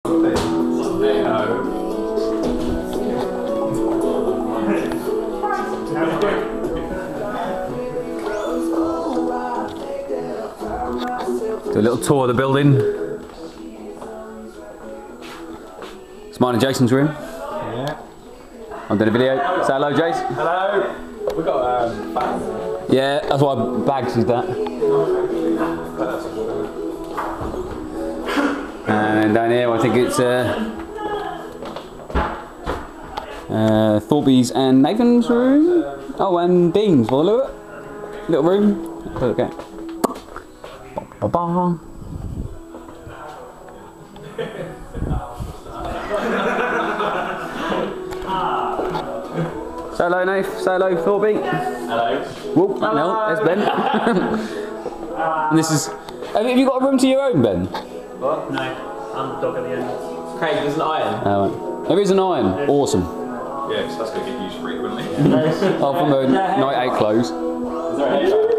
Do a little tour of the building. It's mine and Jason's room. Yeah. I'm doing a video. Say hello, Jason. Hello. We got fans. Yeah, that's why Bags is that. And down here, I think it's Thorby's and Nathan's room. Oh, and Dean's. Well, look, little room. Okay. Ba-ba. Say hello, Nath. Say hello, Thorby. Hello. Whoop, no, there's Ben. And this is. Have you got a room to your own, Ben? What? No, I'm the dog at the end. Craig, there's an iron. Right. There is an iron. Awesome. Yeah, so that's going to get used frequently. Oh, from the night out close. Is there a